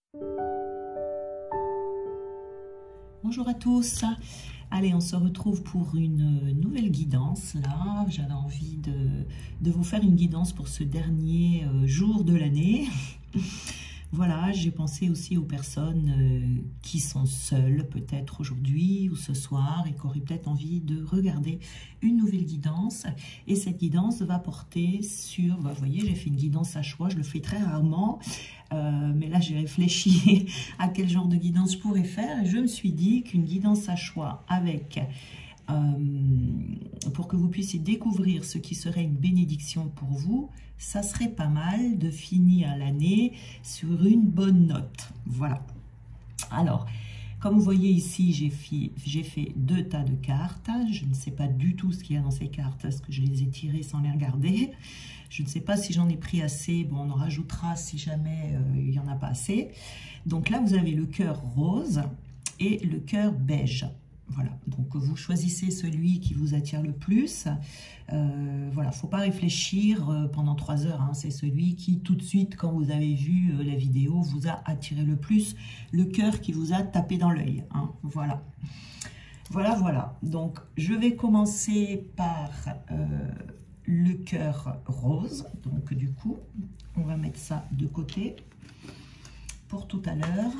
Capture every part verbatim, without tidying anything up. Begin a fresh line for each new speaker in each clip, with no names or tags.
Bonjour à tous. Allez, on se retrouve pour une nouvelle guidance. Là, j'avais envie de, de vous faire une guidance pour ce dernier euh, jour de l'année. Voilà, j'ai pensé aussi aux personnes euh, qui sont seules, peut-être aujourd'hui ou ce soir, et qui auraient peut-être envie de regarder une nouvelle guidance. Et cette guidance va porter sur, bah, vous voyez, j'ai fait une guidance à choix, je le fais très rarement, euh, mais là j'ai réfléchi à quel genre de guidance je pourrais faire, et je me suis dit qu'une guidance à choix avec... Euh, pour que vous puissiez découvrir ce qui serait une bénédiction pour vous, ça serait pas mal de finir l'année sur une bonne note. Voilà. Alors, comme vous voyez ici, j'ai fait, j'ai fait deux tas de cartes. Je ne sais pas du tout ce qu'il y a dans ces cartes parce que je les ai tirées sans les regarder. Je ne sais pas si j'en ai pris assez. Bon, on en rajoutera si jamais euh, il n'y en a pas assez. Donc là, vous avez le cœur rose et le cœur beige. Voilà, donc vous choisissez celui qui vous attire le plus. Euh, voilà, il ne faut pas réfléchir pendant trois heures. Hein. C'est celui qui, tout de suite, quand vous avez vu la vidéo, vous a attiré le plus. Le cœur qui vous a tapé dans l'œil. Hein. Voilà. Voilà, voilà. Donc, je vais commencer par euh, le cœur rose. Donc, du coup, on va mettre ça de côté pour tout à l'heure.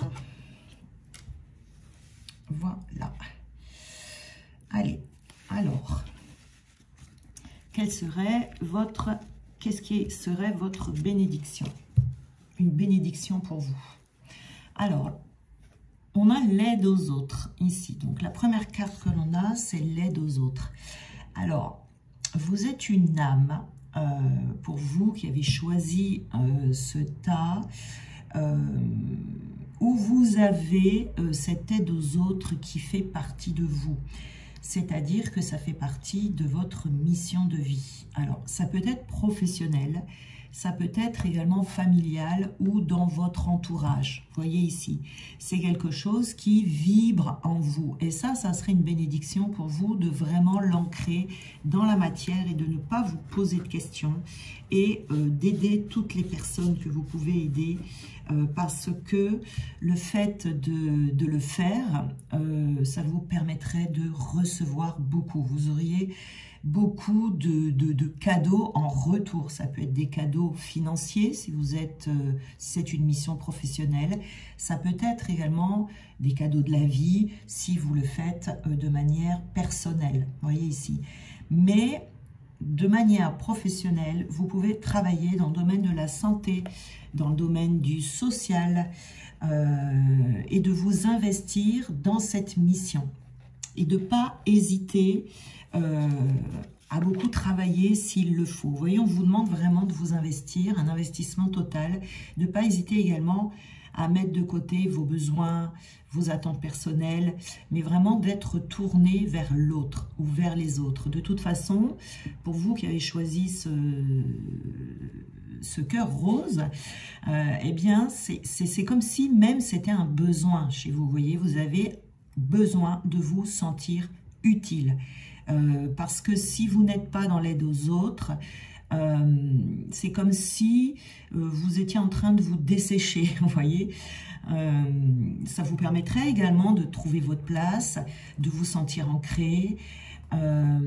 Voilà. Allez, alors, quelle serait votre, qu'est-ce qui serait votre bénédiction? Une bénédiction pour vous. Alors, on a l'aide aux autres ici. Donc, la première carte que l'on a, c'est l'aide aux autres. Alors, vous êtes une âme, euh, pour vous qui avez choisi euh, ce tas, euh, où vous avez euh, cette aide aux autres qui fait partie de vous. C'est-à-dire que ça fait partie de votre mission de vie. Alors, ça peut être professionnel, ça peut être également familial ou dans votre entourage. Vous voyez ici, c'est quelque chose qui vibre en vous. Et ça, ça serait une bénédiction pour vous de vraiment l'ancrer dans la matière et de ne pas vous poser de questions et euh, d'aider toutes les personnes que vous pouvez aider euh, parce que le fait de, de le faire, euh, ça vous permettrait de recevoir beaucoup. Vous auriez beaucoup de, de, de cadeaux en retour. Ça peut être des cadeaux financiers si vous êtes, euh, si c'est une mission professionnelle. Ça peut être également des cadeaux de la vie si vous le faites euh, de manière personnelle. Vous voyez ici. Mais de manière professionnelle, vous pouvez travailler dans le domaine de la santé, dans le domaine du social euh, et de vous investir dans cette mission. Et de ne pas hésiter euh, à beaucoup travailler s'il le faut. Vous voyez, on vous demande vraiment de vous investir, un investissement total. De ne pas hésiter également à mettre de côté vos besoins, vos attentes personnelles, mais vraiment d'être tourné vers l'autre ou vers les autres. De toute façon, pour vous qui avez choisi ce, ce cœur rose, euh, eh bien, c'est comme si même c'était un besoin chez vous. Vous voyez, vous avez besoin de vous sentir utile. Euh, parce que si vous n'êtes pas dans l'aide aux autres, euh, c'est comme si euh, vous étiez en train de vous dessécher, vous voyez. Euh, ça vous permettrait également de trouver votre place, de vous sentir ancré. Euh,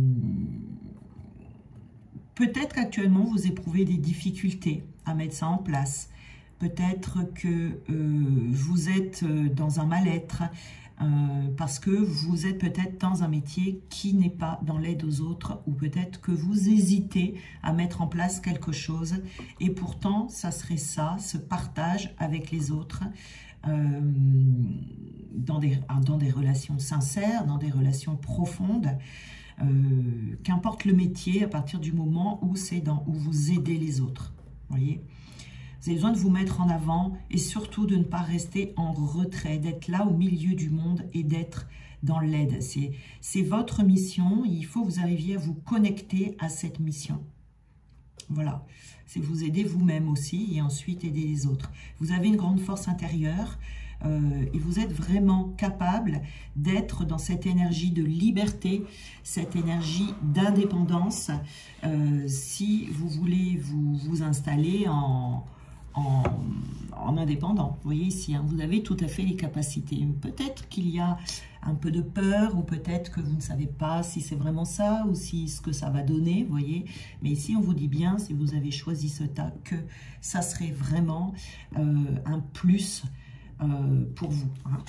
Peut-être qu'actuellement vous éprouvez des difficultés à mettre ça en place. Peut-être que euh, vous êtes dans un mal-être, Euh, parce que vous êtes peut-être dans un métier qui n'est pas dans l'aide aux autres, ou peut-être que vous hésitez à mettre en place quelque chose, et pourtant ça serait ça, ce partage avec les autres, euh, dans, des, dans des relations sincères, dans des relations profondes, euh, qu'importe le métier, à partir du moment où c'est dans où vous aidez les autres, voyez. Vous avez besoin de vous mettre en avant et surtout de ne pas rester en retrait, d'être là au milieu du monde et d'être dans l'aide. C'est votre mission, il faut que vous arriviez à vous connecter à cette mission. Voilà, c'est vous aider vous-même aussi et ensuite aider les autres. Vous avez une grande force intérieure euh, et vous êtes vraiment capable d'être dans cette énergie de liberté, cette énergie d'indépendance. Euh, si vous voulez vous, vous installer en... en, en indépendant. Vous voyez ici, hein, vous avez tout à fait les capacités. Peut-être qu'il y a un peu de peur, ou peut-être que vous ne savez pas si c'est vraiment ça, ou si ce que ça va donner, vous voyez. Mais ici, on vous dit bien, si vous avez choisi ce tas, que ça serait vraiment euh, un plus euh, pour vous. Hein.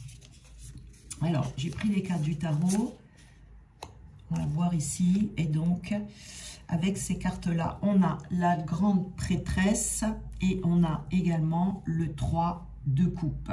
Alors, j'ai pris les cartes du tarot. On va voir ici. Et donc, avec ces cartes-là, on a la grande prêtresse et on a également le trois de coupe.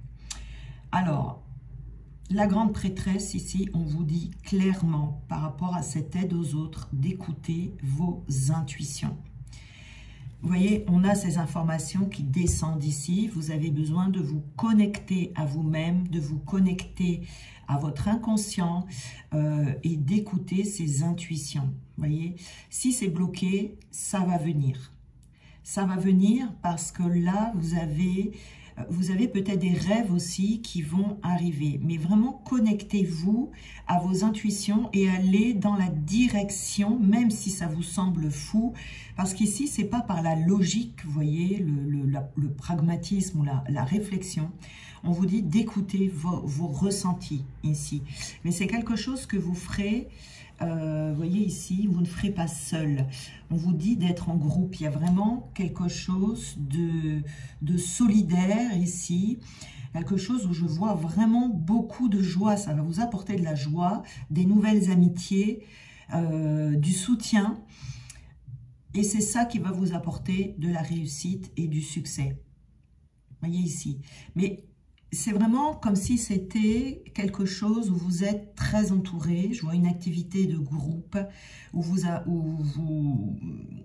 Alors, la grande prêtresse, ici, on vous dit clairement, par rapport à cette aide aux autres, d'écouter vos intuitions. Vous voyez, on a ces informations qui descendent ici. Vous avez besoin de vous connecter à vous-même, de vous connecter à votre inconscient euh, et d'écouter ces intuitions. Vous voyez, si c'est bloqué, ça va venir. Ça va venir parce que là, vous avez, vous avez peut-être des rêves aussi qui vont arriver. Mais vraiment, connectez-vous à vos intuitions et allez dans la direction, même si ça vous semble fou. Parce qu'ici, ce n'est pas par la logique, vous voyez, le, le, la, le pragmatisme ou la, la réflexion. On vous dit d'écouter vos, vos ressentis ici. Mais c'est quelque chose que vous ferez, euh, vous voyez ici, vous ne ferez pas seul. On vous dit d'être en groupe. Il y a vraiment quelque chose de, de solidaire ici. Quelque chose où je vois vraiment beaucoup de joie. Ça va vous apporter de la joie, des nouvelles amitiés, euh, du soutien. Et c'est ça qui va vous apporter de la réussite et du succès. Vous voyez ici. Mais c'est vraiment comme si c'était quelque chose où vous êtes très entouré. Je vois une activité de groupe où vous, a, où vous,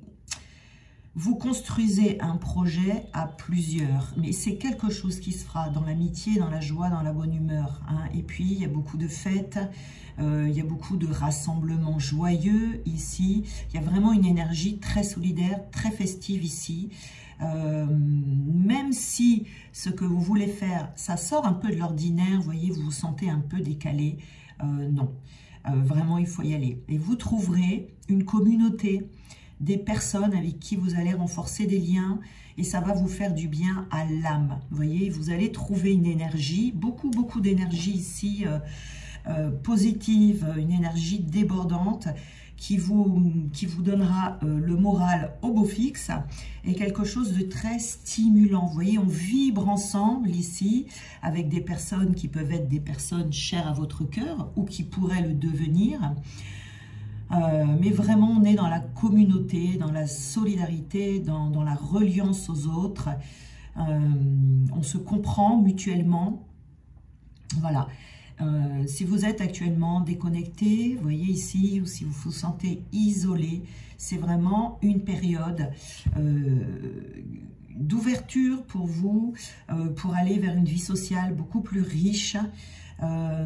vous construisez un projet à plusieurs. Mais c'est quelque chose qui se fera dans l'amitié, dans la joie, dans la bonne humeur. Hein. Et puis, il y a beaucoup de fêtes. Euh, il y a beaucoup de rassemblements joyeux ici. Il y a vraiment une énergie très solidaire, très festive ici. Euh, même si ce que vous voulez faire, ça sort un peu de l'ordinaire, vous voyez, vous vous sentez un peu décalé, euh, non. Euh, vraiment, il faut y aller. Et vous trouverez une communauté, des personnes avec qui vous allez renforcer des liens et ça va vous faire du bien à l'âme. Vous voyez, vous allez trouver une énergie, beaucoup, beaucoup d'énergie ici, euh, Euh, positive, une énergie débordante qui vous, qui vous donnera euh, le moral au beau fixe et quelque chose de très stimulant. Vous voyez, on vibre ensemble ici avec des personnes qui peuvent être des personnes chères à votre cœur ou qui pourraient le devenir. Euh, mais vraiment, on est dans la communauté, dans la solidarité, dans, dans la reliance aux autres. Euh, on se comprend mutuellement. Voilà. Euh, si vous êtes actuellement déconnecté, vous voyez ici, ou si vous vous sentez isolé, c'est vraiment une période euh, d'ouverture pour vous, euh, pour aller vers une vie sociale beaucoup plus riche, euh,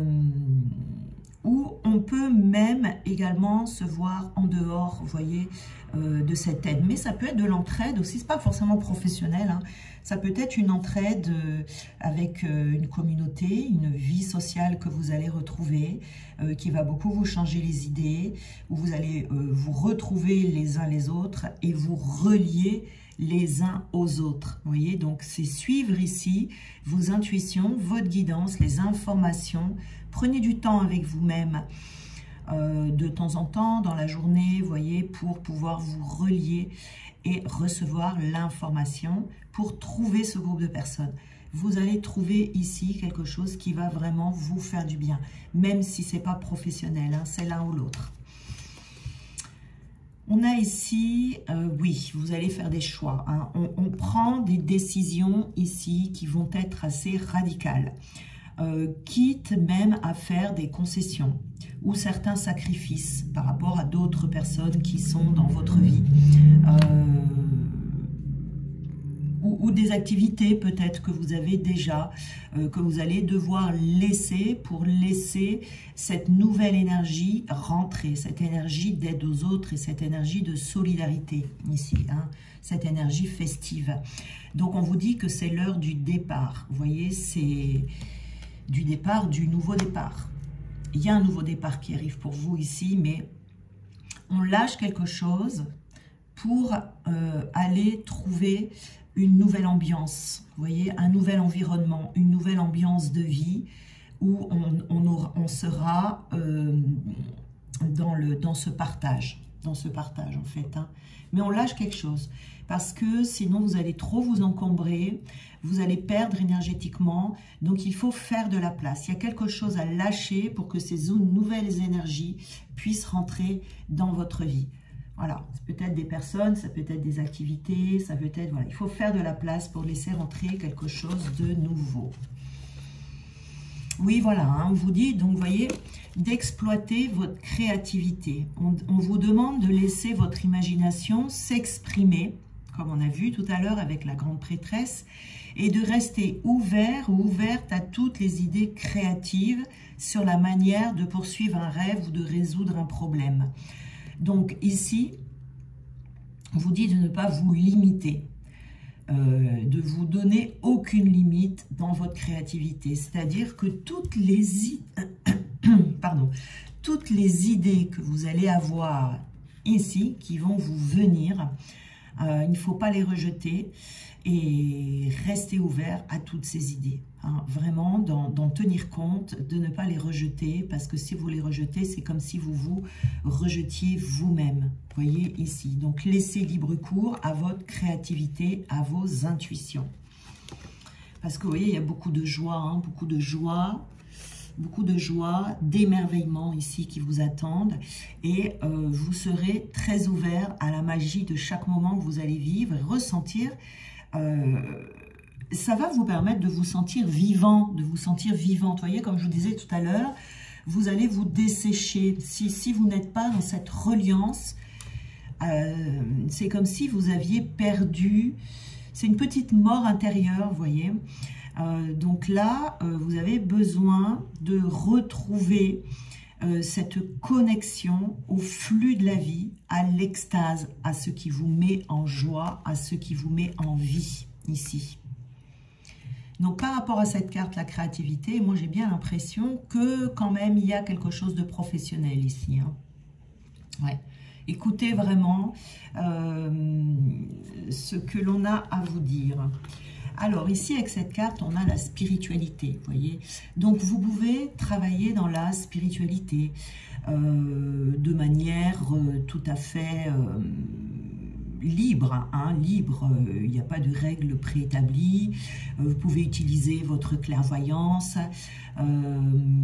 où on peut même également se voir en dehors, vous voyez, euh, de cette aide. Mais ça peut être de l'entraide aussi, c'est pas forcément professionnel, hein. Ça peut être une entraide euh, avec euh, une communauté, une vie sociale que vous allez retrouver, euh, qui va beaucoup vous changer les idées, où vous allez euh, vous retrouver les uns les autres et vous relier les uns aux autres. Vous voyez, donc c'est suivre ici vos intuitions, votre guidance, les informations. Prenez du temps avec vous-même euh, de temps en temps dans la journée, vous voyez, pour pouvoir vous relier et recevoir l'information pour trouver ce groupe de personnes. Vous allez trouver ici quelque chose qui va vraiment vous faire du bien, même si ce n'est pas professionnel, hein, c'est l'un ou l'autre. On a ici, euh, oui, vous allez faire des choix. Hein. On, on prend des décisions ici qui vont être assez radicales. Euh, quitte même à faire des concessions ou certains sacrifices par rapport à d'autres personnes qui sont dans votre vie. Euh, ou, ou des activités peut-être que vous avez déjà, euh, que vous allez devoir laisser pour laisser cette nouvelle énergie rentrer, cette énergie d'aide aux autres et cette énergie de solidarité ici, hein, cette énergie festive. Donc on vous dit que c'est l'heure du départ, vous voyez, c'est du départ, du nouveau départ. Il y a un nouveau départ qui arrive pour vous ici, mais on lâche quelque chose pour euh, aller trouver une nouvelle ambiance, vous voyez, un nouvel environnement, une nouvelle ambiance de vie où on, on, aura, on sera euh, dans, le, dans ce partage, dans ce partage en fait. Hein. Mais on lâche quelque chose parce que sinon vous allez trop vous encombrer, vous allez perdre énergétiquement, donc il faut faire de la place. Il y a quelque chose à lâcher pour que ces nouvelles énergies puissent rentrer dans votre vie. Voilà, ça peut être des personnes, ça peut être des activités, ça peut être, voilà, il faut faire de la place pour laisser rentrer quelque chose de nouveau. Oui, voilà, hein, on vous dit, donc vous voyez, d'exploiter votre créativité. On, on vous demande de laisser votre imagination s'exprimer, comme on a vu tout à l'heure avec la grande prêtresse, et de rester ouvert ou ouverte à toutes les idées créatives sur la manière de poursuivre un rêve ou de résoudre un problème. Donc ici, on vous dit de ne pas vous limiter, euh, de vous donner aucune limite dans votre créativité. C'est-à-dire que toutes les, pardon, toutes les idées que vous allez avoir ici, qui vont vous venir, euh, il ne faut pas les rejeter et rester ouvert à toutes ces idées. Hein, vraiment, d'en tenir compte, de ne pas les rejeter, parce que si vous les rejetez, c'est comme si vous vous rejetiez vous-même. Vous voyez ici. Donc, laissez libre cours à votre créativité, à vos intuitions. Parce que vous voyez, il y a beaucoup de joie, hein, beaucoup de joie, beaucoup de joie, d'émerveillement ici qui vous attendent. Et euh, vous serez très ouvert à la magie de chaque moment que vous allez vivre et ressentir. Euh, ça va vous permettre de vous sentir vivant, de vous sentir vivante. Vous voyez, comme je vous disais tout à l'heure, vous allez vous dessécher. Si, si vous n'êtes pas dans cette reliance, euh, c'est comme si vous aviez perdu, c'est une petite mort intérieure, vous voyez. Euh, donc là, euh, vous avez besoin de retrouver euh, cette connexion au flux de la vie, à l'extase, à ce qui vous met en joie, à ce qui vous met en vie, ici. Donc, par rapport à cette carte, la créativité, moi, j'ai bien l'impression que, quand même, il y a quelque chose de professionnel ici. Hein. Ouais. Écoutez vraiment euh, ce que l'on a à vous dire. Alors, ici, avec cette carte, on a la spiritualité, vous voyez. Donc, vous pouvez travailler dans la spiritualité euh, de manière euh, tout à fait euh, libre, hein, libre. Il n'y a pas de règles préétablies. Euh, vous pouvez utiliser votre clairvoyance. Euh,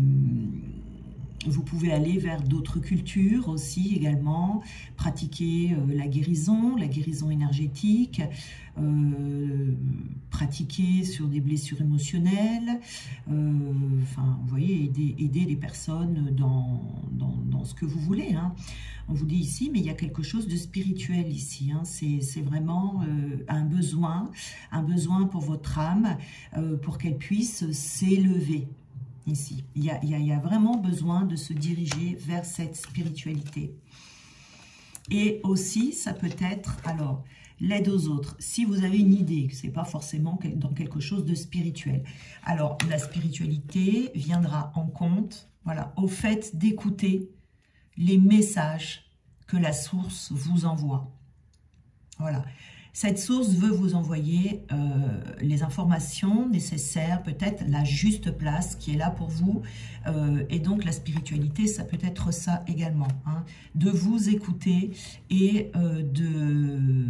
Vous pouvez aller vers d'autres cultures aussi également, pratiquer euh, la guérison, la guérison énergétique, euh, pratiquer sur des blessures émotionnelles, euh, enfin, vous voyez, aider, aider les personnes dans, dans, dans ce que vous voulez. Hein. On vous dit ici, mais il y a quelque chose de spirituel ici. Hein. C'est vraiment euh, un besoin, un besoin pour votre âme, euh, pour qu'elle puisse s'élever. Ici, il y, a, il, y a, il y a vraiment besoin de se diriger vers cette spiritualité. Et aussi, ça peut être, alors, l'aide aux autres. Si vous avez une idée, que ce n'est pas forcément dans quelque chose de spirituel. Alors, la spiritualité viendra en compte, voilà, au fait d'écouter les messages que la source vous envoie. Voilà. Cette source veut vous envoyer euh, les informations nécessaires, peut-être la juste place qui est là pour vous. Euh, et donc la spiritualité, ça peut être ça également. Hein, de vous écouter et euh, de,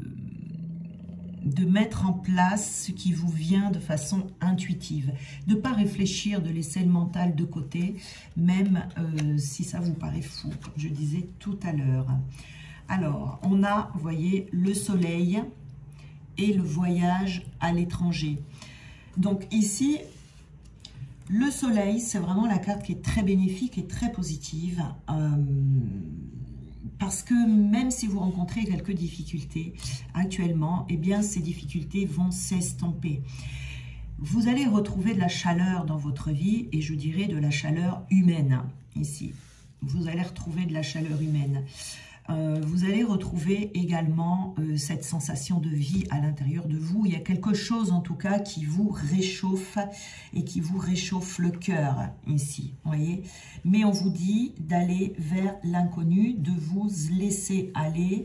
de mettre en place ce qui vous vient de façon intuitive. De ne pas réfléchir, de laisser le mental de côté, même euh, si ça vous paraît fou, comme je disais tout à l'heure. Alors, on a, vous voyez, le soleil et le voyage à l'étranger. Donc ici, le soleil, c'est vraiment la carte qui est très bénéfique et très positive. Euh, parce que même si vous rencontrez quelques difficultés actuellement, eh bien, ces difficultés vont s'estomper. Vous allez retrouver de la chaleur dans votre vie, et je dirais de la chaleur humaine, ici. Vous allez retrouver de la chaleur humaine. Euh, vous allez retrouver également euh, cette sensation de vie à l'intérieur de vous. Il y a quelque chose en tout cas qui vous réchauffe et qui vous réchauffe le cœur ici, vous voyez. Mais on vous dit d'aller vers l'inconnu, de vous laisser aller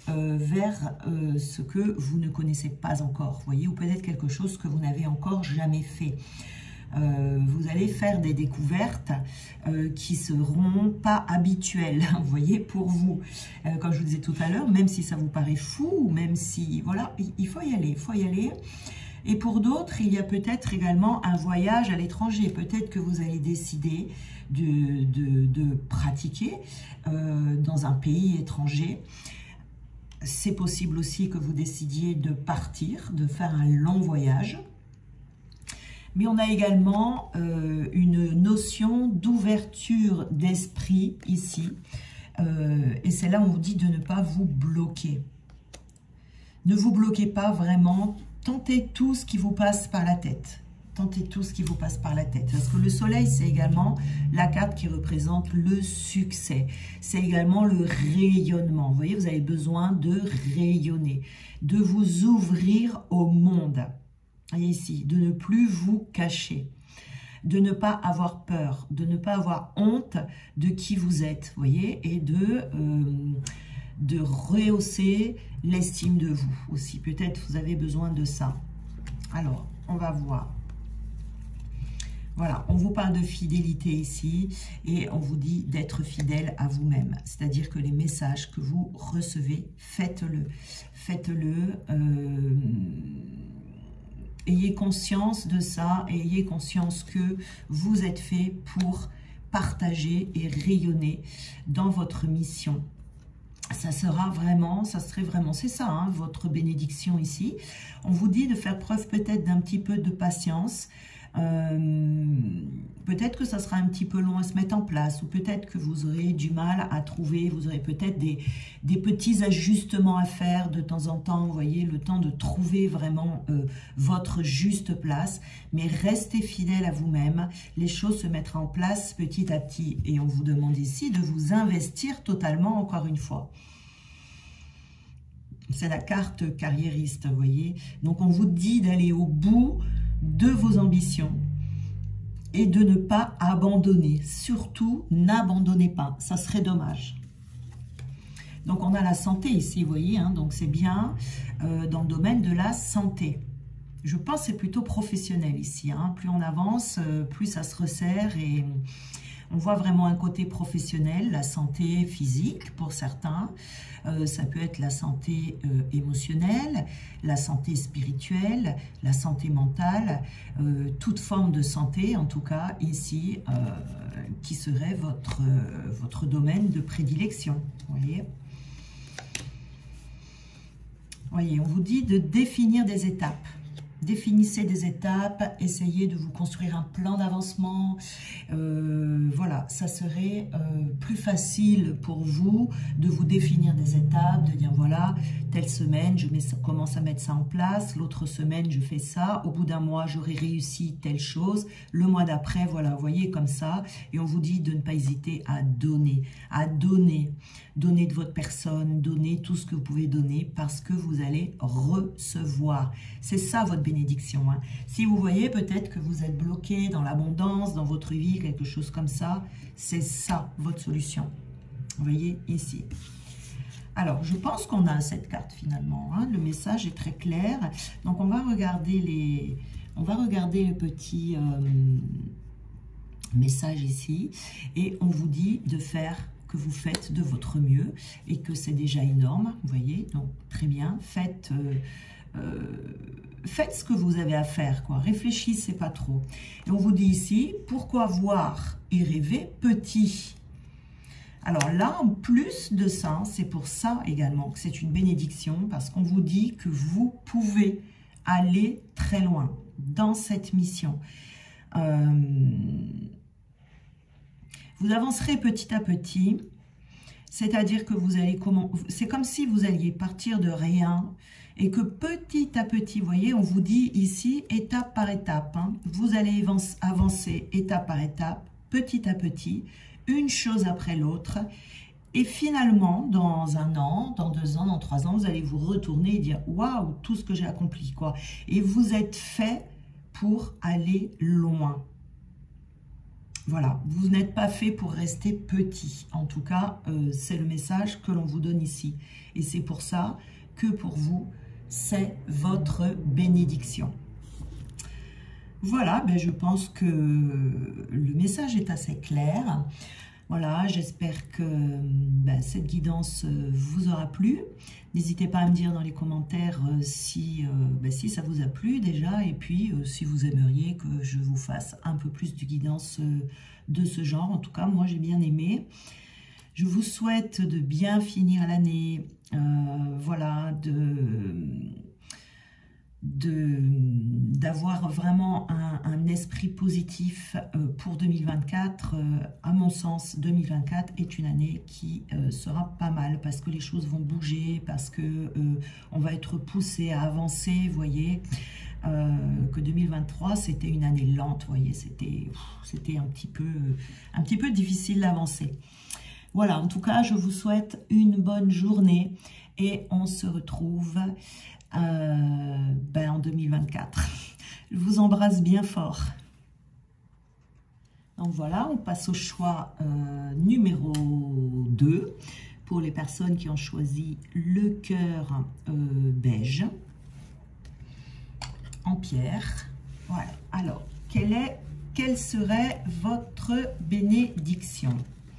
euh, vers euh, ce que vous ne connaissez pas encore, vous voyez, ou peut-être quelque chose que vous n'avez encore jamais fait. Euh, vous allez faire des découvertes euh, qui seront pas habituelles, vous voyez, pour vous. Euh, comme je vous disais tout à l'heure, même si ça vous paraît fou, ou même si, voilà, il faut y aller, il faut y aller. Et pour d'autres, il y a peut-être également un voyage à l'étranger. Peut-être que vous allez décider de, de, de pratiquer euh, dans un pays étranger. C'est possible aussi que vous décidiez de partir, de faire un long voyage. Mais on a également euh, une notion d'ouverture d'esprit ici. Euh, et c'est là où on vous dit de ne pas vous bloquer. Ne vous bloquez pas vraiment. Tentez tout ce qui vous passe par la tête. Tentez tout ce qui vous passe par la tête. Parce que le soleil, c'est également la carte qui représente le succès. C'est également le rayonnement. Vous voyez, vous avez besoin de rayonner, de vous ouvrir au monde. Et ici, de ne plus vous cacher, de ne pas avoir peur, de ne pas avoir honte de qui vous êtes, vous voyez, et de, euh, de rehausser l'estime de vous aussi. Peut-être vous avez besoin de ça. Alors, on va voir. Voilà, on vous parle de fidélité ici et on vous dit d'être fidèle à vous-même. C'est-à-dire que les messages que vous recevez, faites-le. Faites-le. Euh, Ayez conscience de ça et ayez conscience que vous êtes fait pour partager et rayonner dans votre mission. Ça sera vraiment, ça serait vraiment, c'est ça, hein, votre bénédiction ici. On vous dit de faire preuve peut-être d'un petit peu de patience. Euh, peut-être que ça sera un petit peu long à se mettre en place, ou peut-être que vous aurez du mal à trouver, vous aurez peut-être des, des petits ajustements à faire de temps en temps, vous voyez, le temps de trouver vraiment euh, votre juste place, mais restez fidèle à vous-même, les choses se mettront en place petit à petit, et on vous demande ici de vous investir totalement, encore une fois. C'est la carte carriériste, vous voyez, donc on vous dit d'aller au bout de vos ambitions et de ne pas abandonner. Surtout, n'abandonnez pas. Ça serait dommage. Donc, on a la santé ici, vous voyez. Hein, donc, c'est bien euh, dans le domaine de la santé. Je pense que c'est plutôt professionnel ici. Hein. Plus on avance, euh, plus ça se resserre et on voit vraiment un côté professionnel, la santé physique pour certains. Euh, ça peut être la santé euh, émotionnelle, la santé spirituelle, la santé mentale, euh, toute forme de santé, en tout cas ici, euh, qui serait votre, euh, votre domaine de prédilection. Vous voyez ? Voyez, on vous dit de définir des étapes. Définissez des étapes, essayez de vous construire un plan d'avancement. Euh, voilà, ça serait euh, plus facile pour vous de vous définir des étapes, de dire voilà, telle semaine, je mets, commence à mettre ça en place, l'autre semaine, je fais ça, au bout d'un mois, j'aurai réussi telle chose, le mois d'après, voilà, vous voyez, comme ça. Et on vous dit de ne pas hésiter à donner, à donner, donner de votre personne, donner tout ce que vous pouvez donner parce que vous allez recevoir. C'est ça votre bénédiction. Hein. Si vous voyez peut-être que vous êtes bloqué dans l'abondance, dans votre vie, quelque chose comme ça, c'est ça votre solution. Vous voyez ici. Alors, je pense qu'on a cette carte finalement. Hein. Le message est très clair. Donc, on va regarder les, on va regarder le petit euh, message ici. Et on vous dit de faire que vous faites de votre mieux et que c'est déjà énorme. Vous voyez, donc très bien. Faites... Euh, Euh, faites ce que vous avez à faire, quoi. Réfléchissez pas trop. Et on vous dit ici, pourquoi voir et rêver petit? Alors là, en plus de ça, c'est pour ça également que c'est une bénédiction, parce qu'on vous dit que vous pouvez aller très loin dans cette mission. Euh, vous avancerez petit à petit, c'est-à-dire que vous allez comment, c'est comme si vous alliez partir de rien, et que petit à petit, vous voyez, on vous dit ici, étape par étape, hein, vous allez avancer étape par étape, petit à petit, une chose après l'autre, et finalement, dans un an, dans deux ans, dans trois ans, vous allez vous retourner et dire, waouh, tout ce que j'ai accompli, quoi. Et vous êtes fait pour aller loin. Voilà, vous n'êtes pas fait pour rester petit. En tout cas, euh, c'est le message que l'on vous donne ici. Et c'est pour ça que pour vous, c'est votre bénédiction. Voilà, ben je pense que le message est assez clair. Voilà, j'espère que ben, cette guidance vous aura plu. N'hésitez pas à me dire dans les commentaires si, euh, ben, si ça vous a plu déjà, et puis euh, si vous aimeriez que je vous fasse un peu plus de guidance euh, de ce genre. En tout cas, moi j'ai bien aimé. Je vous souhaite de bien finir l'année, euh, voilà, de... d'avoir vraiment un, un esprit positif euh, pour deux mille vingt-quatre. Euh, à mon sens, deux mille vingt-quatre est une année qui euh, sera pas mal parce que les choses vont bouger, parce que euh, on va être poussé à avancer, vous voyez. Euh, que deux mille vingt-trois c'était une année lente, vous voyez, c'était c'était un petit peu un petit peu difficile d'avancer. Voilà, en tout cas, je vous souhaite une bonne journée et on se retrouve Euh, ben en deux mille vingt-quatre. Je vous embrasse bien fort. Donc voilà, on passe au choix euh, numéro deux pour les personnes qui ont choisi le cœur euh, beige en pierre. Voilà. Alors, quelle est, quelle serait votre bénédiction?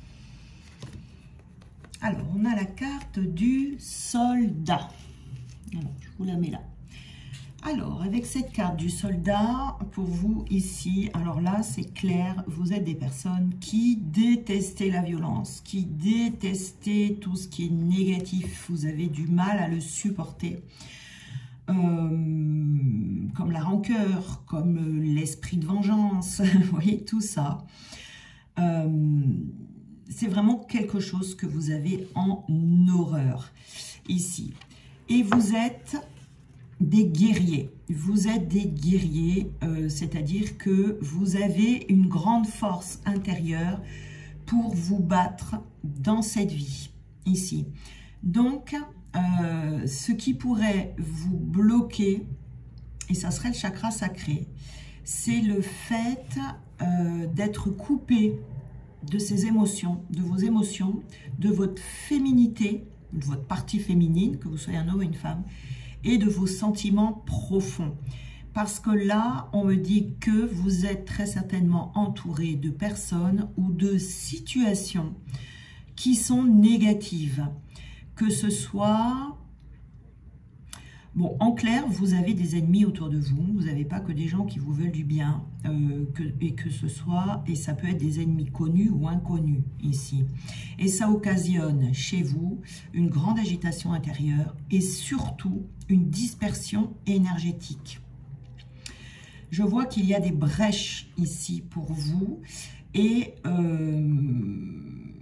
Alors, on a la carte du soldat. Alors, je vous la mets là. Alors, avec cette carte du soldat, pour vous ici, alors là, c'est clair, vous êtes des personnes qui détestez la violence, qui détestez tout ce qui est négatif. Vous avez du mal à le supporter. Euh, comme la rancœur, comme l'esprit de vengeance, vous voyez, tout ça. Euh, c'est vraiment quelque chose que vous avez en horreur ici. Et vous êtes des guerriers. Vous êtes des guerriers, euh, c'est-à-dire que vous avez une grande force intérieure pour vous battre dans cette vie, ici. Donc, euh, ce qui pourrait vous bloquer, et ça serait le chakra sacré, c'est le fait euh, d'être coupé de ces émotions, de vos émotions, de votre féminité, de votre partie féminine, que vous soyez un homme ou une femme, et de vos sentiments profonds. Parce que là, on me dit que vous êtes très certainement entouré de personnes ou de situations qui sont négatives. Que ce soit... Bon, en clair, vous avez des ennemis autour de vous. Vous n'avez pas que des gens qui vous veulent du bien. Euh, que, et que ce soit... Et ça peut être des ennemis connus ou inconnus ici. Et ça occasionne chez vous une grande agitation intérieure et surtout une dispersion énergétique. Je vois qu'il y a des brèches ici pour vous. Et... Euh,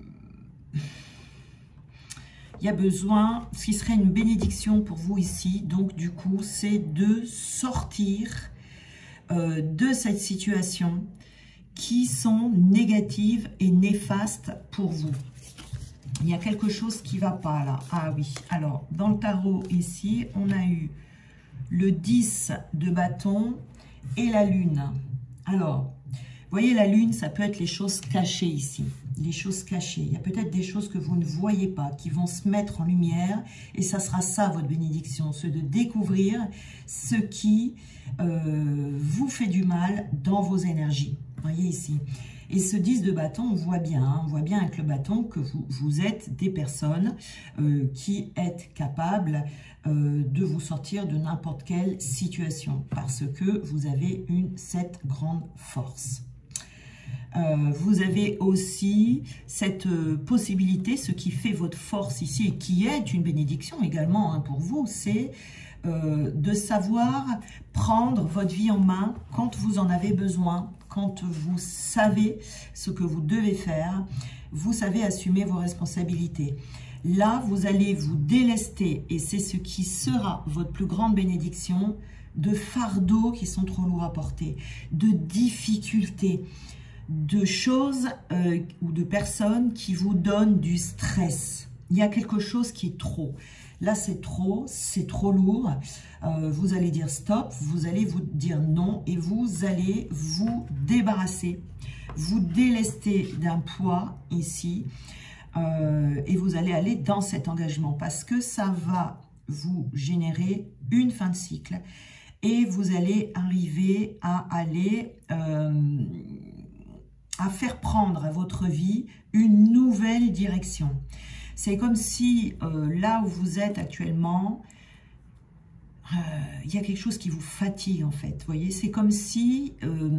il y a besoin, ce qui serait une bénédiction pour vous ici, donc du coup, c'est de sortir euh, de cette situation qui sont négatives et néfastes pour vous. Il y a quelque chose qui ne va pas là. Ah oui, alors dans le tarot ici, on a eu le dix de bâton et la lune. Alors, vous voyez la lune, ça peut être les choses cachées ici. Les choses cachées. Il y a peut-être des choses que vous ne voyez pas, qui vont se mettre en lumière, et ça sera ça votre bénédiction, c'est de découvrir ce qui euh, vous fait du mal dans vos énergies. Vous voyez ici. Et ce dix de bâton, on voit bien, hein, on voit bien avec le bâton que vous, vous êtes des personnes euh, qui êtes capables euh, de vous sortir de n'importe quelle situation, parce que vous avez une, cette grande force. Euh, vous avez aussi cette euh, possibilité, ce qui fait votre force ici, et qui est une bénédiction également hein, pour vous, c'est euh, de savoir prendre votre vie en main quand vous en avez besoin, quand vous savez ce que vous devez faire, vous savez assumer vos responsabilités. Là, vous allez vous délester, et c'est ce qui sera votre plus grande bénédiction, de fardeaux qui sont trop lourds à porter, de difficultés, de choses euh, ou de personnes qui vous donnent du stress. Il y a quelque chose qui est trop. Là, c'est trop, c'est trop lourd. Euh, vous allez dire stop, vous allez vous dire non et vous allez vous débarrasser vous délester d'un poids ici euh, et vous allez aller dans cet engagement parce que ça va vous générer une fin de cycle et vous allez arriver à aller euh, à faire prendre à votre vie une nouvelle direction. C'est comme si euh, là où vous êtes actuellement, il euh, y a quelque chose qui vous fatigue en fait. Vous voyez, c'est comme si euh,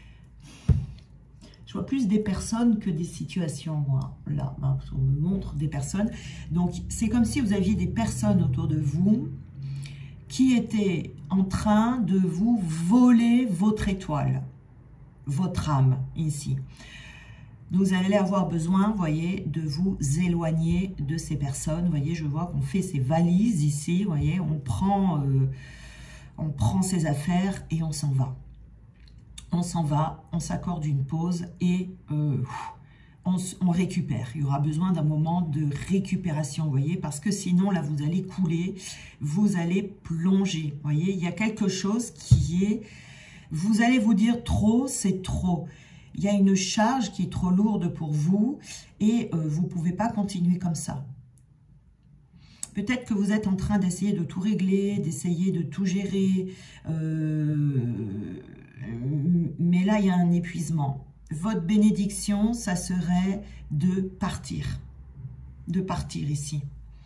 je vois plus des personnes que des situations. Moi, là, hein, on me montre des personnes. Donc, c'est comme si vous aviez des personnes autour de vous qui étaient en train de vous voler votre étoile, votre âme ici. Vous allez avoir besoin, vous voyez, de vous éloigner de ces personnes. Vous voyez, je vois qu'on fait ces valises ici. Vous voyez, on prend, euh, on prend ses affaires et on s'en va. On s'en va, on s'accorde une pause et euh, on, on récupère. Il y aura besoin d'un moment de récupération, vous voyez, parce que sinon, là, vous allez couler, vous allez plonger. Vous voyez, il y a quelque chose qui est... Vous allez vous dire trop, c'est trop. Il y a une charge qui est trop lourde pour vous et euh, vous ne pouvez pas continuer comme ça. Peut-être que vous êtes en train d'essayer de tout régler, d'essayer de tout gérer, euh, mais là, il y a un épuisement. Votre bénédiction, ça serait de partir, de partir ici.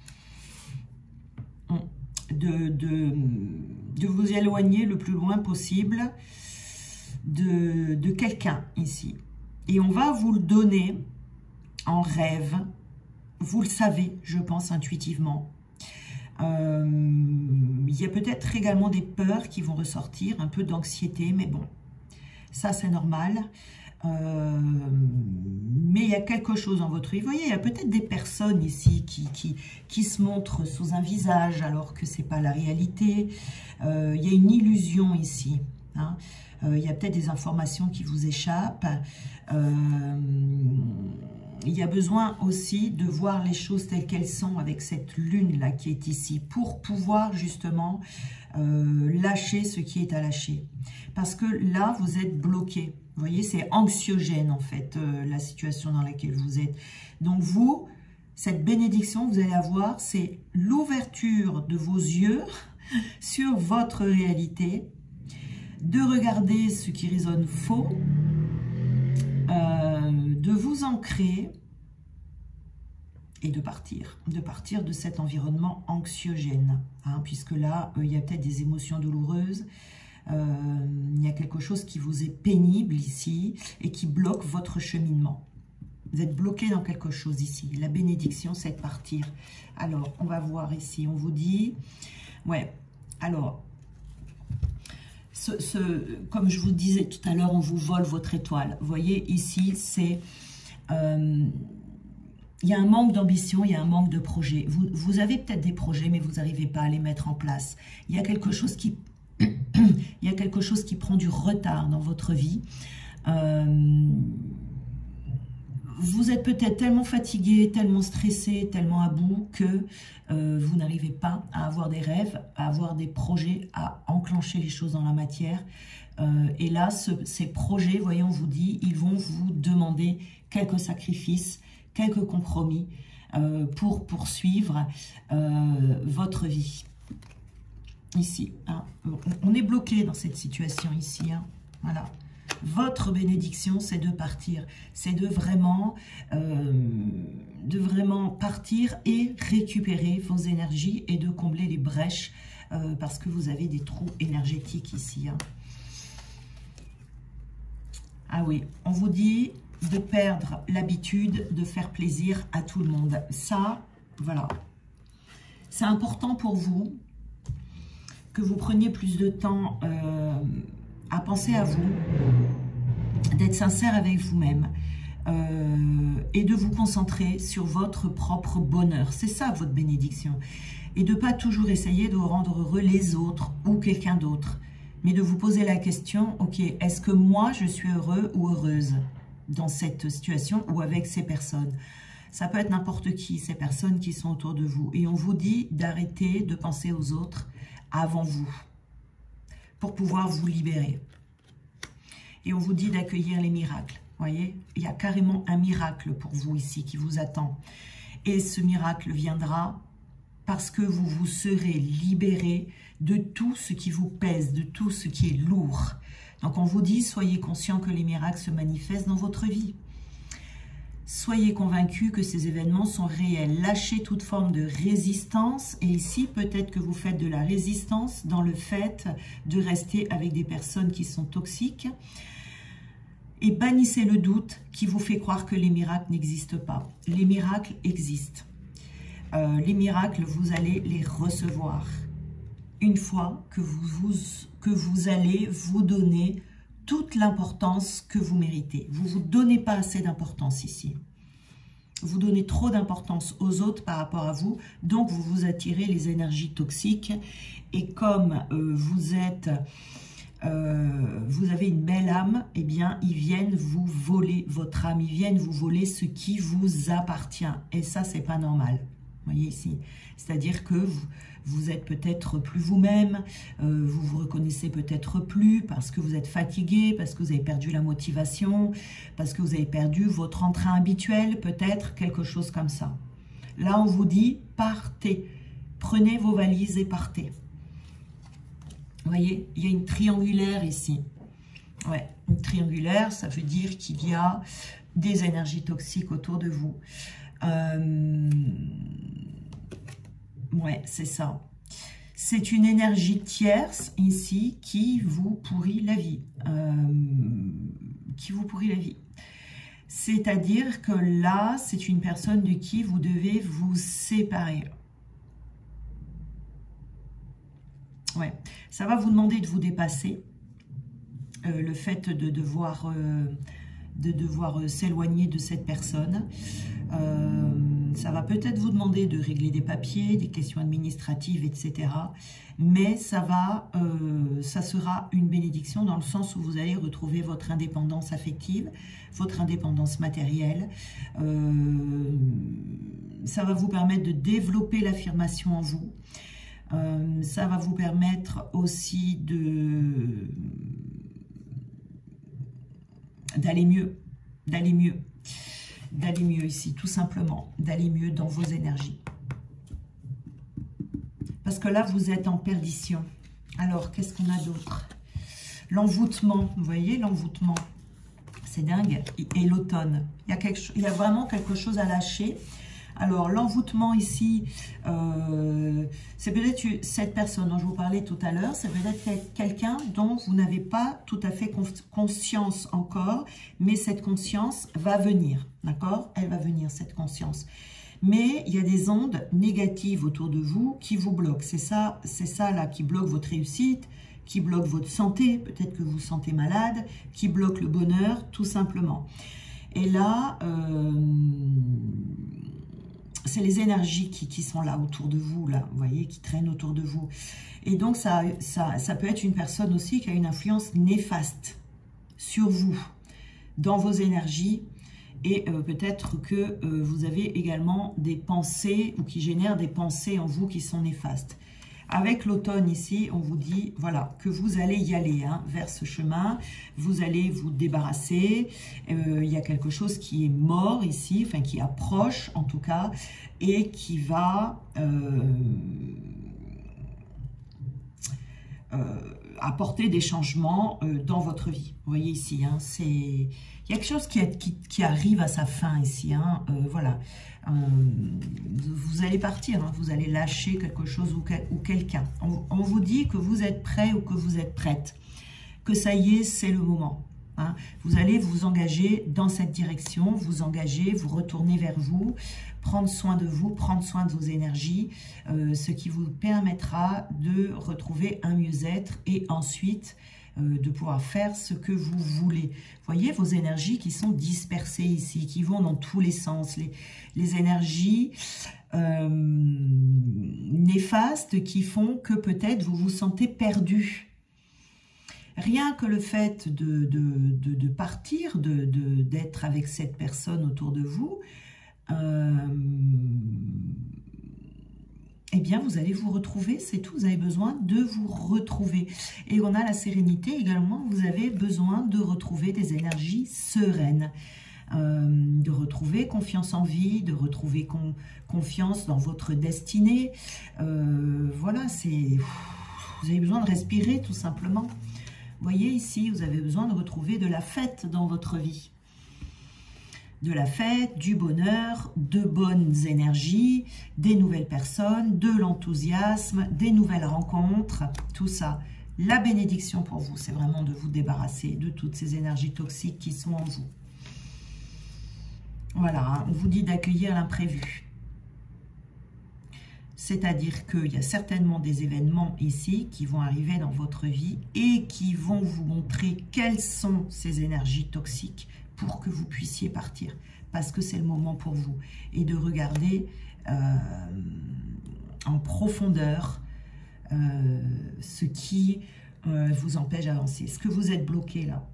De, de, de vous éloigner le plus loin possible de, de quelqu'un ici. Et on va vous le donner en rêve. Vous le savez, je pense, intuitivement. Euh, il y a peut-être également des peurs qui vont ressortir, un peu d'anxiété, mais bon, ça c'est normal. Euh, mais il y a quelque chose en votre vie. Vous voyez, il y a peut-être des personnes ici qui, qui, qui se montrent sous un visage alors que ce n'est pas la réalité. Euh, il y a une illusion ici. Hein. Euh, il y a peut-être des informations qui vous échappent. Euh, il y a besoin aussi de voir les choses telles qu'elles sont avec cette lune-là qui est ici pour pouvoir justement euh, lâcher ce qui est à lâcher. Parce que là, vous êtes bloqué. Vous voyez, c'est anxiogène en fait, euh, la situation dans laquelle vous êtes. Donc vous, cette bénédiction que vous allez avoir, c'est l'ouverture de vos yeux sur votre réalité, de regarder ce qui résonne faux, euh, de vous ancrer et de partir, de partir de cet environnement anxiogène, hein, puisque là, euh, il y a peut-être des émotions douloureuses, euh, il y a quelque chose qui vous est pénible ici et qui bloque votre cheminement. Vous êtes bloqué dans quelque chose ici. La bénédiction, c'est de partir. Alors, on va voir ici, on vous dit, ouais, alors, Ce, ce, comme je vous disais tout à l'heure, on vous vole votre étoile. Vous voyez, ici, c'est... Euh, il y a un manque d'ambition, il y a un manque de projet. Vous, vous avez peut-être des projets, mais vous n'arrivez pas à les mettre en place. Il y a quelque chose qui, il y a quelque chose qui prend du retard dans votre vie. Euh, vous êtes peut-être tellement fatigué, tellement stressé, tellement à bout que euh, vous n'arrivez pas à avoir des rêves, à avoir des projets, à enclencher les choses dans la matière. Euh, et là, ce, ces projets, voyons, on vous dit, ils vont vous demander quelques sacrifices, quelques compromis euh, pour poursuivre euh, votre vie. Ici, hein, on est bloqué dans cette situation ici, hein, voilà. Votre bénédiction, c'est de partir, c'est de vraiment, euh, de vraiment partir et récupérer vos énergies et de combler les brèches euh, parce que vous avez des trous énergétiques ici. Hein. Ah oui, on vous dit de perdre l'habitude de faire plaisir à tout le monde. Ça, voilà. C'est important pour vous que vous preniez plus de temps euh, à penser à vous, d'être sincère avec vous-même euh, et de vous concentrer sur votre propre bonheur. C'est ça votre bénédiction. Et de ne pas toujours essayer de rendre heureux les autres ou quelqu'un d'autre, mais de vous poser la question, ok, est-ce que moi je suis heureux ou heureuse dans cette situation ou avec ces personnes? Ça peut être n'importe qui, ces personnes qui sont autour de vous. Et on vous dit d'arrêter de penser aux autres avant vous, pour pouvoir vous libérer. Et on vous dit d'accueillir les miracles. voyez, il y a carrément un miracle pour vous ici qui vous attend. Et ce miracle viendra parce que vous vous serez libéré de tout ce qui vous pèse, de tout ce qui est lourd. Donc on vous dit, soyez conscient que les miracles se manifestent dans votre vie. Soyez convaincus que ces événements sont réels. Lâchez toute forme de résistance. Et ici, peut-être que vous faites de la résistance dans le fait de rester avec des personnes qui sont toxiques. Et bannissez le doute qui vous fait croire que les miracles n'existent pas. Les miracles existent. Euh, les miracles, vous allez les recevoir. Une fois que vous, vous, que vous allez vous donner toute l'importance que vous méritez. Vous ne vous donnez pas assez d'importance ici. Vous donnez trop d'importance aux autres par rapport à vous, donc vous vous attirez les énergies toxiques. Et comme euh, vous êtes, euh, vous avez une belle âme, eh bien, ils viennent vous voler votre âme, ils viennent vous voler ce qui vous appartient. Et ça, c'est pas normal. Vous voyez ici, c'est-à-dire que vous, vous êtes peut-être plus vous-même, euh, vous vous reconnaissez peut-être plus parce que vous êtes fatigué, parce que vous avez perdu la motivation, parce que vous avez perdu votre entrain habituel, peut-être quelque chose comme ça. Là, on vous dit, partez, prenez vos valises et partez. Vous voyez, il y a une triangulaire ici. Ouais, une triangulaire, ça veut dire qu'il y a des énergies toxiques autour de vous. Euh, ouais, c'est ça. C'est une énergie tierce ici qui vous pourrit la vie. Euh, qui vous pourrit la vie. C'est-à-dire que là, c'est une personne de qui vous devez vous séparer. Ouais, ça va vous demander de vous dépasser. Euh, le fait de devoir, euh, de devoir euh, s'éloigner de cette personne. Euh, ça va peut-être vous demander de régler des papiers, des questions administratives, et cetera. Mais ça va, euh, ça sera une bénédiction dans le sens où vous allez retrouver votre indépendance affective, votre indépendance matérielle. Euh, ça va vous permettre de développer l'affirmation en vous. Euh, ça va vous permettre aussi de d'aller mieux, d'aller mieux. D'aller mieux ici, tout simplement, d'aller mieux dans vos énergies. Parce que là, vous êtes en perdition. Alors, qu'est-ce qu'on a d'autre? L'envoûtement, vous voyez, l'envoûtement, c'est dingue. Et l'automne, il y a quelque, il y a vraiment quelque chose à lâcher. Alors, l'envoûtement ici, euh, c'est peut-être cette personne dont je vous parlais tout à l'heure, c'est peut-être quelqu'un dont vous n'avez pas tout à fait conscience encore, mais cette conscience va venir, d'accord? Elle va venir, cette conscience. Mais il y a des ondes négatives autour de vous qui vous bloquent. C'est ça, c'est ça là qui bloque votre réussite, qui bloque votre santé, peut-être que vous vous sentez malade, qui bloque le bonheur, tout simplement. Et là... Euh, c'est les énergies qui, qui sont là autour de vous, là, vous voyez, qui traînent autour de vous. Et donc, ça, ça, ça peut être une personne aussi qui a une influence néfaste sur vous, dans vos énergies. Et euh, peut-être que euh, vous avez également des pensées, ou qui génèrent des pensées en vous qui sont néfastes. Avec l'automne ici, on vous dit, voilà, que vous allez y aller hein, vers ce chemin, vous allez vous débarrasser, euh, il y a quelque chose qui est mort ici, enfin qui approche en tout cas, et qui va euh, euh, apporter des changements euh, dans votre vie. Vous voyez ici, hein, c'est... il y a quelque chose qui, est, qui, qui arrive à sa fin ici, hein, euh, voilà. Euh, vous allez partir, hein, vous allez lâcher quelque chose ou, quel, ou quelqu'un. On, on vous dit que vous êtes prêt ou que vous êtes prête, que ça y est, c'est le moment. Hein. Vous allez vous engager dans cette direction, vous engager, vous retourner vers vous, prendre soin de vous, prendre soin de vos énergies, euh, ce qui vous permettra de retrouver un mieux-être et ensuite de pouvoir faire ce que vous voulez. Voyez vos énergies qui sont dispersées ici, qui vont dans tous les sens. Les, les énergies euh, néfastes qui font que peut-être vous vous sentez perdu. Rien que le fait de, de, de, de partir, de, de, d'être avec cette personne autour de vous, euh, eh bien, vous allez vous retrouver, c'est tout. Vous avez besoin de vous retrouver. Et on a la sérénité également. Vous avez besoin de retrouver des énergies sereines. Euh, de retrouver confiance en vie, de retrouver con, confiance dans votre destinée. Euh, voilà, c'est... Vous avez besoin de respirer, tout simplement. Vous voyez, ici, vous avez besoin de retrouver de la fête dans votre vie. De la fête, du bonheur, de bonnes énergies, des nouvelles personnes, de l'enthousiasme, des nouvelles rencontres, tout ça. La bénédiction pour vous, c'est vraiment de vous débarrasser de toutes ces énergies toxiques qui sont en vous. Voilà, hein, on vous dit d'accueillir l'imprévu. C'est-à-dire qu'il y a certainement des événements ici qui vont arriver dans votre vie et qui vont vous montrer quelles sont ces énergies toxiques pour que vous puissiez partir. Parce que c'est le moment pour vous. Et de regarder euh, en profondeur euh, ce qui euh, vous empêche d'avancer. Est-ce que vous êtes bloqué là?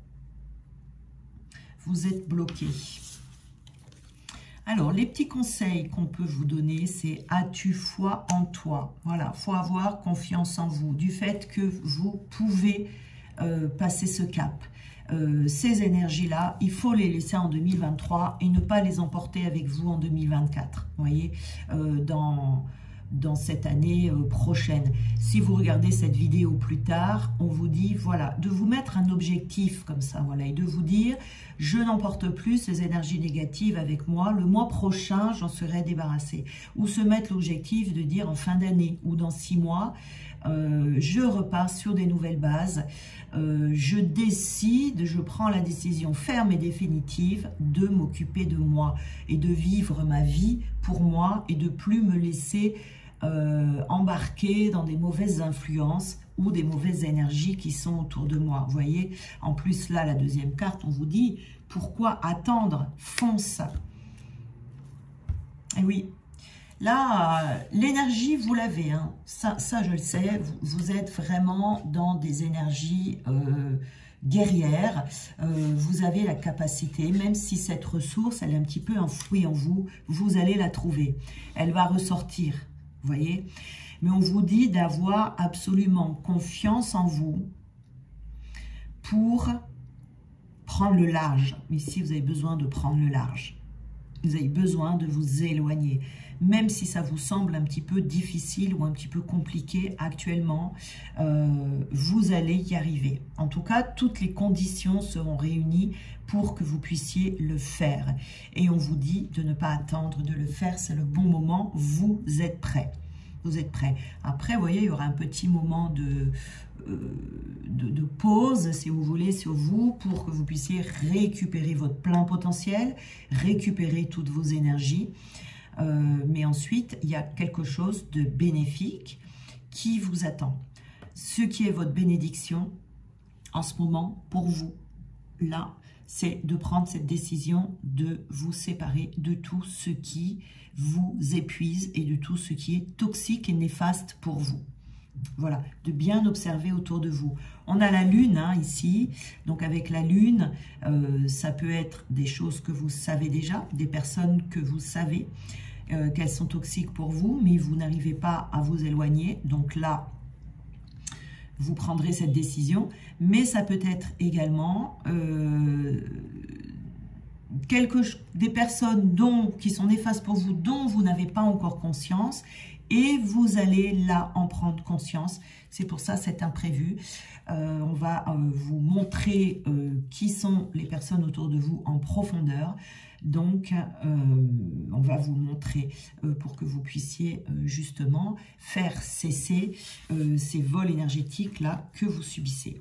Vous êtes bloqué. Alors, les petits conseils qu'on peut vous donner, c'est « as-tu foi en toi ?» Voilà, il faut avoir confiance en vous, du fait que vous pouvez euh, passer ce cap. Euh, ces énergies-là, il faut les laisser en deux mille vingt-trois et ne pas les emporter avec vous en deux mille vingt-quatre. Vous voyez, euh, dans... dans cette année euh, prochaine. Si vous regardez cette vidéo plus tard, on vous dit, voilà, de vous mettre un objectif comme ça, voilà, et de vous dire, je n'emporte plus ces énergies négatives avec moi, le mois prochain, j'en serai débarrassé. Ou se mettre l'objectif de dire en fin d'année ou dans six mois, euh, je repars sur des nouvelles bases, euh, je décide, je prends la décision ferme et définitive de m'occuper de moi et de vivre ma vie pour moi et de plus me laisser Euh, embarquer dans des mauvaises influences ou des mauvaises énergies qui sont autour de moi. Vous voyez, en plus là, la deuxième carte, on vous dit, pourquoi attendre? Fonce. Et oui, là, euh, l'énergie, vous l'avez, hein. ça, ça je le sais, vous, vous êtes vraiment dans des énergies euh, guerrières, euh, vous avez la capacité, même si cette ressource, elle est un petit peu enfouie en vous, vous allez la trouver, elle va ressortir. Vous voyez, mais on vous dit d'avoir absolument confiance en vous pour prendre le large. Ici, vous avez besoin de prendre le large. Vous avez besoin de vous éloigner. Même si ça vous semble un petit peu difficile ou un petit peu compliqué actuellement, euh, vous allez y arriver. En tout cas, toutes les conditions seront réunies pour que vous puissiez le faire. Et on vous dit de ne pas attendre de le faire, c'est le bon moment, vous êtes prêts. Vous êtes prêts. Après, vous voyez, il y aura un petit moment de, euh, de, de pause, si vous voulez, sur vous, pour que vous puissiez récupérer votre plein potentiel, récupérer toutes vos énergies. Euh, mais ensuite, il y a quelque chose de bénéfique qui vous attend. Ce qui est votre bénédiction en ce moment pour vous, là, c'est de prendre cette décision de vous séparer de tout ce qui vous épuise et de tout ce qui est toxique et néfaste pour vous. Voilà, de bien observer autour de vous. On a la lune hein, ici, donc avec la lune, euh, ça peut être des choses que vous savez déjà, des personnes que vous savez euh, qu'elles sont toxiques pour vous, mais vous n'arrivez pas à vous éloigner. Donc là, vous prendrez cette décision, mais ça peut être également euh, quelque, des personnes dont, qui sont néfastes pour vous, dont vous n'avez pas encore conscience, et vous allez là en prendre conscience. C'est pour ça cet imprévu. Euh, on va euh, vous montrer euh, qui sont les personnes autour de vous en profondeur. Donc, euh, on va vous montrer euh, pour que vous puissiez euh, justement faire cesser euh, ces vols énergétiques-là que vous subissez.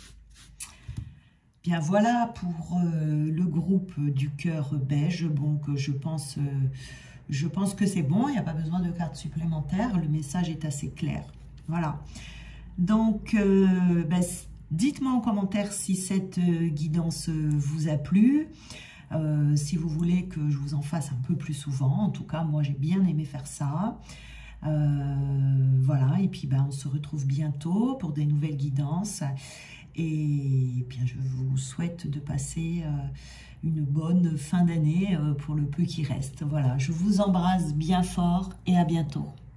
Bien, voilà pour euh, le groupe du cœur beige. Bon, que je pense, euh, je pense que c'est bon, il n'y a pas besoin de cartes supplémentaires. Le message est assez clair. Voilà. Donc, euh, ben, dites-moi en commentaire si cette euh, guidance euh, vous a plu. Euh, si vous voulez que je vous en fasse un peu plus souvent, en tout cas moi j'ai bien aimé faire ça. Euh, voilà, et puis ben, on se retrouve bientôt pour des nouvelles guidances. Et bien je vous souhaite de passer euh, une bonne fin d'année euh, pour le peu qui reste. Voilà, je vous embrasse bien fort et à bientôt.